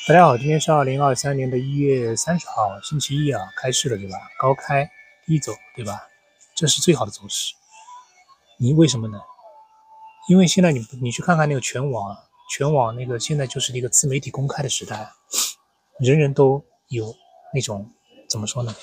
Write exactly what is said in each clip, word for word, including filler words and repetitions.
大家好，今天是二零二三年的一月三十号，星期一啊，开市了对吧？高开低走对吧？这是最好的走势。你为什么呢？因为现在你你去看看那个全网啊，全网那个现在就是一个自媒体公开的时代，人人都有那种怎么说呢？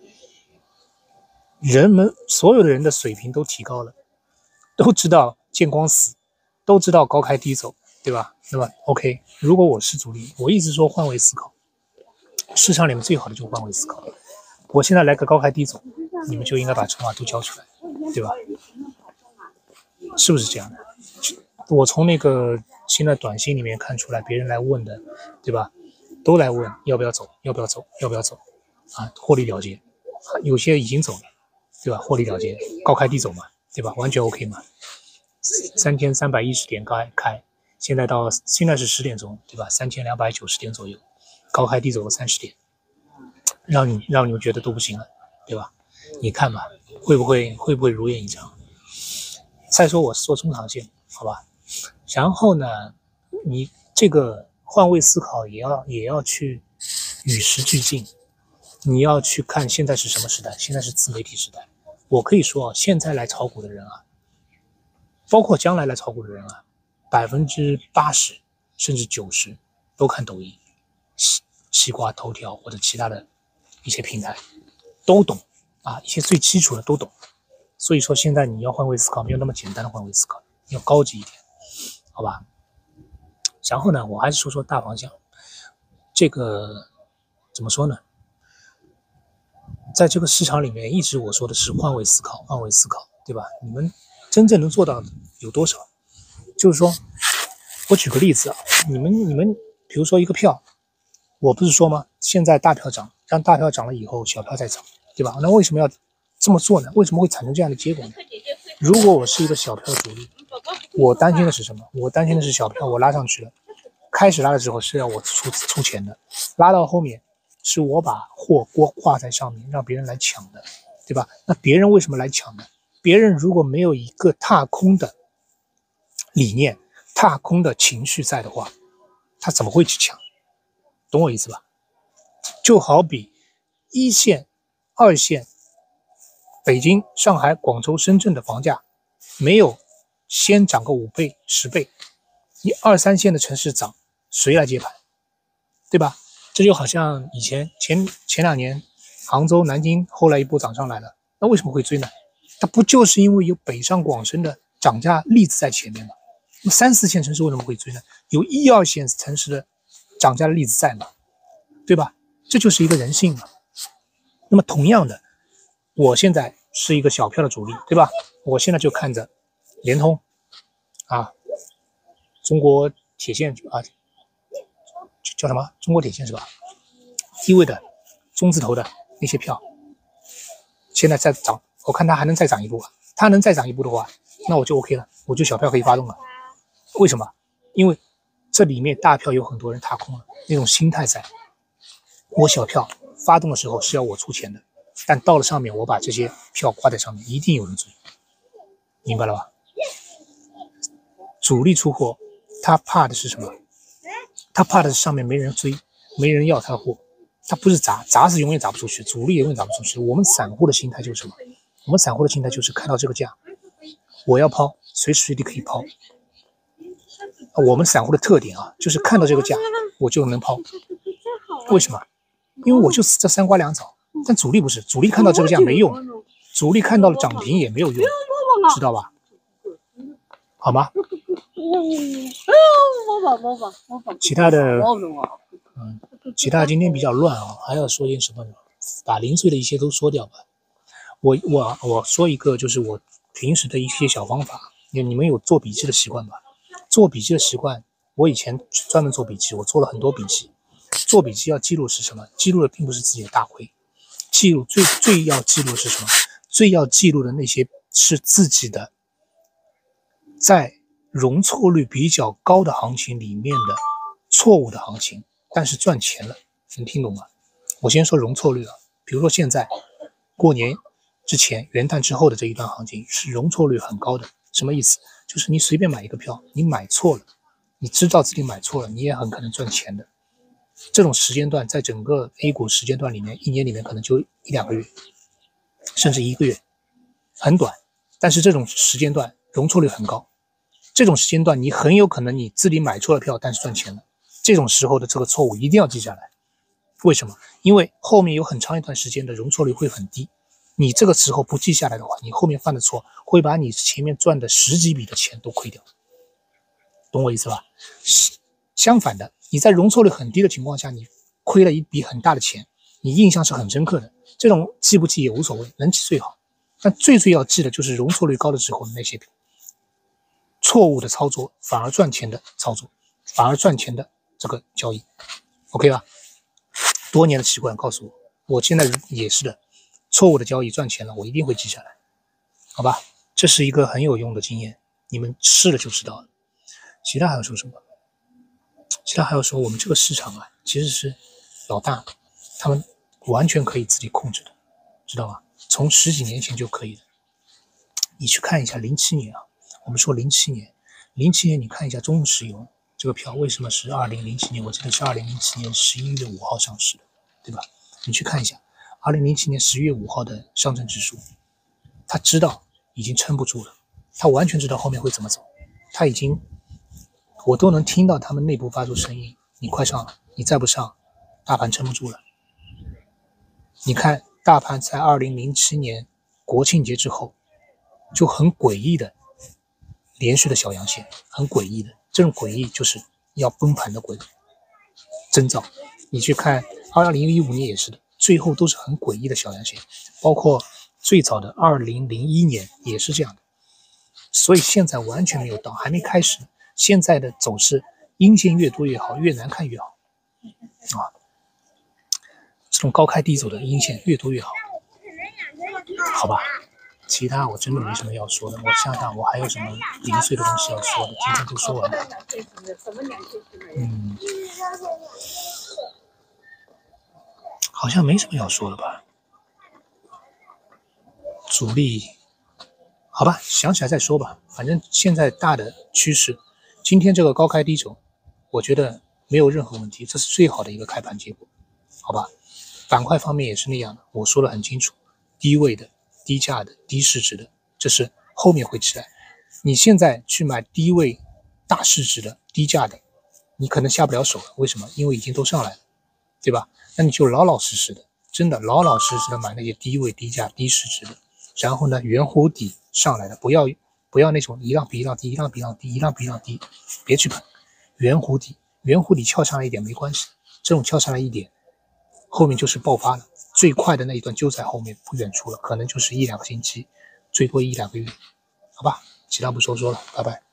人们所有的人的水平都提高了，都知道见光死，都知道高开低走，对吧？那么 OK， 如果我是主力，我一直说换位思考。市场里面最好的就是换位思考。我现在来个高开低走，你们就应该把筹码都交出来，对吧？是不是这样的？我从那个现在短信里面看出来，别人来问的，对吧？都来问要不要走，要不要走，要不要走啊？获利了结，有些已经走了，对吧？获利了结，高开低走嘛，对吧？完全 OK 嘛。三千三百一十点开开，现在到现在是十点钟，对吧？三千两百九十点左右。高开低走了三十点，让你让你们觉得都不行了，对吧？你看吧，会不会会不会如愿以偿？再说我是做中长线，好吧？然后呢，你这个换位思考也要也要去与时俱进，你要去看现在是什么时代？现在是自媒体时代。我可以说啊，现在来炒股的人啊，包括将来来炒股的人啊，百分之八十甚至九十都看抖音。西西瓜、头条或者其他的一些平台都懂啊，一些最基础的都懂。所以说现在你要换位思考，没有那么简单的换位思考，要高级一点，好吧？然后呢，我还是说说大方向。这个怎么说呢？在这个市场里面，一直我说的是换位思考，换位思考，对吧？你们真正能做到的有多少？就是说，我举个例子啊，你们你们比如说一个票。我不是说吗？现在大票涨，让大票涨了以后，小票再涨，对吧？那为什么要这么做呢？为什么会产生这样的结果呢？如果我是一个小票主力，我担心的是什么？我担心的是小票我拉上去了，开始拉的时候是要我出出钱的，拉到后面是我把货锅挂在上面，让别人来抢的，对吧？那别人为什么来抢呢？别人如果没有一个踏空的理念、踏空的情绪在的话，他怎么会去抢？懂我意思吧？就好比一线、二线，北京、上海、广州、深圳的房价没有先涨个五倍、十倍，你二三线的城市涨，谁来接盘？对吧？这就好像以前前前两年杭州、南京后来一波涨上来了，那为什么会追呢？它不就是因为有北上广深的涨价例子在前面吗？那么三四线城市为什么会追呢？有一二线城市的涨价的例子在嘛，对吧？这就是一个人性嘛。那么同样的，我现在是一个小票的主力，对吧？我现在就看着联通啊，中国铁线啊，叫什么？中国铁线是吧？低位的中字头的那些票，现在在涨，我看它还能再涨一步啊。它能再涨一步的话，那我就 OK 了，我就小票可以发动了。为什么？因为这里面大票有很多人踏空了，那种心态在。我小票发动的时候是要我出钱的，但到了上面我把这些票挂在上面，一定有人追，明白了吧？主力出货，他怕的是什么？他怕的是上面没人追，没人要他的货。他不是砸，砸是永远砸不出去，主力永远砸不出去。我们散户的心态就是什么？我们散户的心态就是看到这个价，我要抛，随时随地可以抛。我们散户的特点啊，就是看到这个价我就能抛。为什么？因为我就这三瓜两枣。但主力不是，主力看到这个价没用，主力看到了涨停也没有用，知道吧？好吗？其他的，嗯，其他今天比较乱啊，还要说点什么呢？把零碎的一些都说掉吧。我我我说一个，就是我平时的一些小方法。你你们有做笔记的习惯吧？做笔记的习惯，我以前专门做笔记，我做了很多笔记。做笔记要记录是什么？记录的并不是自己的大亏，记录最最要记录的是什么？最要记录的那些是自己的在容错率比较高的行情里面的错误的行情，但是赚钱了，能听懂吗？我先说容错率了，比如说现在过年之前、元旦之后的这一段行情是容错率很高的，什么意思？就是你随便买一个票，你买错了，你知道自己买错了，你也很可能赚钱的。 这种时间段在整个 A 股时间段里面，一年里面可能就一两个月，甚至一个月，很短。但是这种时间段容错率很高，这种时间段你很有可能你自己买错了票，但是赚钱了。这种时候的这个错误一定要记下来。为什么？因为后面有很长一段时间的容错率会很低，你这个时候不记下来的话，你后面犯的错会把你前面赚的十几笔的钱都亏掉，懂我意思吧？相反的，你在容错率很低的情况下，你亏了一笔很大的钱，你印象是很深刻的。这种记不记也无所谓，能记最好。但最最要记的就是容错率高的时候的那些错误的操作，反而赚钱的操作，反而赚钱的这个交易 ，OK 吧？多年的习惯告诉我，我现在也是的，错误的交易赚钱了，我一定会记下来，好吧？这是一个很有用的经验，你们试了就知道了。其他还要说什么？其他还要说，我们这个市场啊，其实是老大他们完全可以自己控制的，知道吧？从十几年前就可以的。你去看一下零七年啊，我们说零七年，零七年你看一下中石油这个票为什么是二零零七年？我记得是二零零七年十一月五号上市的，对吧？你去看一下二零零七年十一月五号的上证指数，他知道已经撑不住了，他完全知道后面会怎么走，他已经。我都能听到他们内部发出声音，你快上了，你再不上，大盘撑不住了。你看大盘在二零零七年国庆节之后就很诡异的连续的小阳线，很诡异的，这种诡异就是要崩盘的诡异征兆。你去看二零一五年也是的，最后都是很诡异的小阳线，包括最早的二零零一年也是这样的。所以现在完全没有到，还没开始。现在的走势，阴线越多越好，越难看越好啊！这种高开低走的阴线越多越好，好吧？其他我真的没什么要说的。我想想，我还有什么零碎的东西要说的？今天都说完了。嗯，好像没什么要说的吧？主力，好吧，想起来再说吧。反正现在大的趋势。今天这个高开低走，我觉得没有任何问题，这是最好的一个开盘结果，好吧？板块方面也是那样的，我说的很清楚，低位的、低价的、低市值的，这是后面会起来。你现在去买低位、大市值的、低价的，你可能下不了手了，为什么？因为已经都上来了，对吧？那你就老老实实的，真的老老实实的买那些低位、低价、低市值的，然后呢，圆弧底上来的，不要。不要那种一浪比一浪低，一浪比一浪低，一浪比一浪低，别去碰圆弧底，圆弧底翘上来一点没关系，这种翘上来一点，后面就是爆发了，最快的那一段就在后面不远处了，可能就是一两个星期，最多一两个月，好吧，其他不说说了，拜拜。